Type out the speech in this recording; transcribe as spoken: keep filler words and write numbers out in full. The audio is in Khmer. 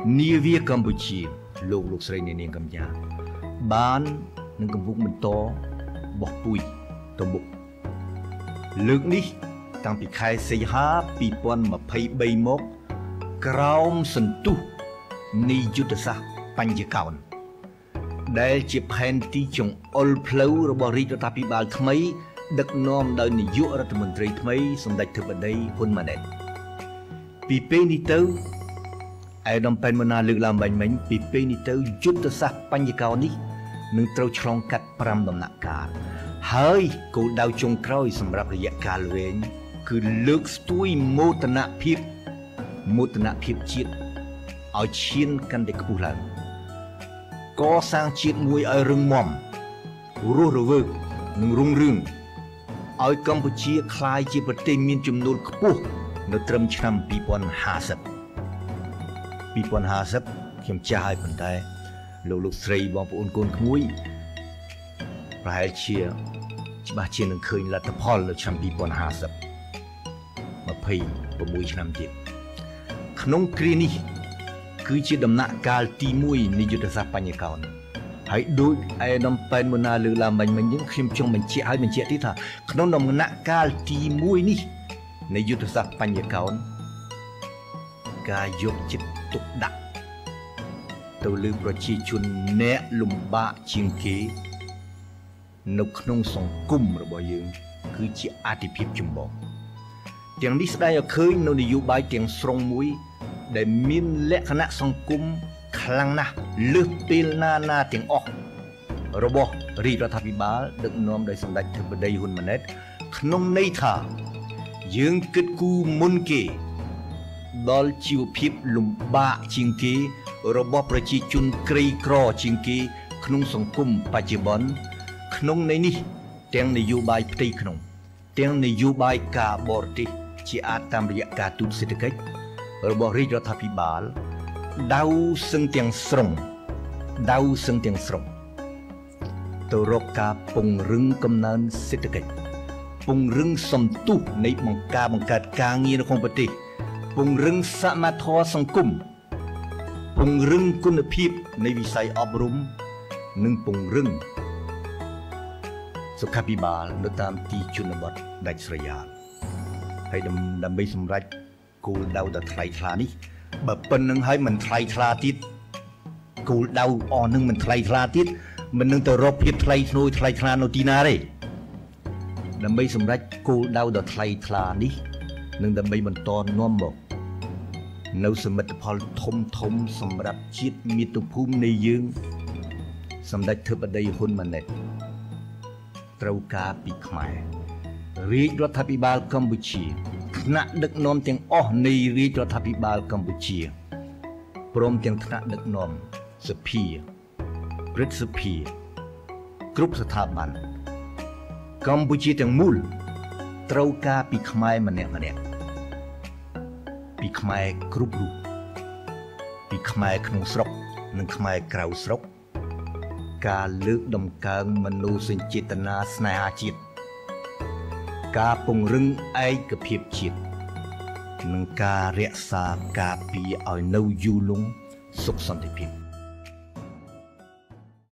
នាវាកម្ពុជាលោកលោកស្រីនាងកំយ៉ាបាននឹងកំពុងបន្តបោះពុយទៅមុខលើកនេះតាំងពីខែសីហាពីរពាន់ម្ភៃបីមកក្រោមសន្ទុះនៃយុទ្ធសាស្ត្របញ្ញកោណដែលជាផែនទីចង្អុលផ្លូវរបស់រាជរដ្ឋាភិបាលថ្មីដឹកនាំដោយនាយករដ្ឋមន្ត្រីថ្មីសម្ដេចធិបតីហ៊ុនម៉ាណែតពីពេលនេះទៅឯកឧត្តមប៉ែនម៉ូណាលើកឡើងបាញ់មិញពីពេលនេះទៅយុទ្ធសាស្ត្របញ្ញកោណនេះនឹងត្រូវឆ្លងកាត់ប្រាំដំណាក់កាលហើយគោលដៅចុងក្រោយសម្រាប់រយៈកាលវែងគឺលើកស្ទួយមោទនភាពមោទនភាពជាតិឲ្យឈានកាន់តែខ្ពស់ឡើងកសាងជាតិមួយឲ្យរឹងមាំរស់រវើកនិងរុងរឿងឲ្យកម្ពុជាក្លាយជាប្រទេសមានចំនួនខ្ពស់នៅត្រឹមឆ្នាំពីរពាន់ហាសិបពីរពាន់ហាសិបខ្ញុំចាស់ហើយប៉ុន្តែលោកលោកស្រីបងប្អូនកូនក្មួយប្រហែលជាច្បាស់ជានឹងឃើញលទ្ធផលនៅឆ្នាំពីរពាន់ហាសិប ម្ភៃប្រាំមួយឆ្នាំទៀតក្នុងគ្រានេះគឺជាដំណាក់កាលទីមួយនៃយុទ្ធសាស្ត្របញ្ញកោណហើយដូចឯកឧត្តមប៉ែនម៉ូណាលើកឡើងមិញមិញហ្នឹងខ្ញុំចង់បញ្ជាក់ឲ្យបញ្ជាក់ទៀតថាក្នុងដំណាក់កាលទីមួយនេះនៃយុទ្ធសាស្ត្របញ្ញកោណការយកចិត្តទុកដាក់ទៅលើប្រជាជនអ្នកលំបាកជាងគេនៅក្នុងសង្គមរបស់យើងគឺជាអាទិភាពចម្បងទាំងនេះស្ដែងឲ្យឃើញនៅនយោបាយទាំងស្រុងមួយដែលមានលក្ខណៈសង្គមខ្លាំងណាស់លើសពេលណាណាទាំងអស់របស់រាជរដ្ឋាភិបាលដឹកនាំដោយសម្ដេចធិបតីហ៊ុនម៉ាណែតក្នុងន័យថាយើងគិតគូរមុនគេដល់ជីវភាពលំបាកជាងគេរបស់ប្រជាជនក្រីក្រជាងគេក្នុងសង្គមបច្ចុប្បន្នក្នុងន័យនេះទាំងនយោបាយផ្ទៃក្នុងទាំងនយោបាយការបរទេសជាអាចតាមរយៈការទូតសេដ្ឋកិច្ចរបស់រាជរដ្ឋាភិបាលដៅសឹងទាំងស្រុងដៅសឹងទាំងស្រុងទៅរកការពង្រឹងកំណើនសេដ្ឋកិច្ចពង្រឹងសន្ទុះនៃបង្ការបង្កើតការងារនៅក្នុងប្រទេសពង្រឹងសមត្ថភាពសង្គមពង្រឹងគុណភាពនៃវិស័យអប់រំនិងពង្រឹងសុខាភិបាលនៅតាមទីជនបទដាច់ស្រយាលហើយដើម្បីសម្រេចគោលដៅដ៏ថ្លៃថ្លានេះបើប៉ុណ្្នឹងហើយមិនថ្លៃថ្លាទៀតគោលដៅអស់នឹងមិនថ្លៃថ្លាទៀតមិននឹងទៅរកភាពថ្លៃធ្នូថ្លៃថ្លានៅទីណាទេដើម្បីសម្រេចគោលដៅដ៏ថ្លៃថ្លានេះនិងដើម្បីបន្តនាំមកនៅសមិទ្ធផលធំធំសម្រាប់ជាតិមាតុភូមិនៃយើងសម្ដេចធិបតីហ៊ុនម៉ាណែតត្រូវការពីខ្មែររាជរដ្ឋាភិបាលកម្ពុជាថ្នាក់ដឹកនាំទាំងអស់នៃរាជរដ្ឋាភិបាលកម្ពុជាព្រមទាំងថ្នាក់ដឹកនាំសភាព្រឹទ្ធសភាគ្រប់ស្ថាប័នកម្ពុជាទាំងមូលត្រូវការពីខ្មែរម្នាក់ម្នាក់ពីខ្មែរគ្រប់រូបពីខ្មែរក្នុងស្រុកនិងខ្មែរក្រៅស្រុកការលើកដំកើងមនោសញ្ចេតនាស្នេហាជាតិការពង្រឹងឯកភាពជាតិនិងការរក្សាការពារឲ្យនៅយូរលង់សុខសន្តិភាព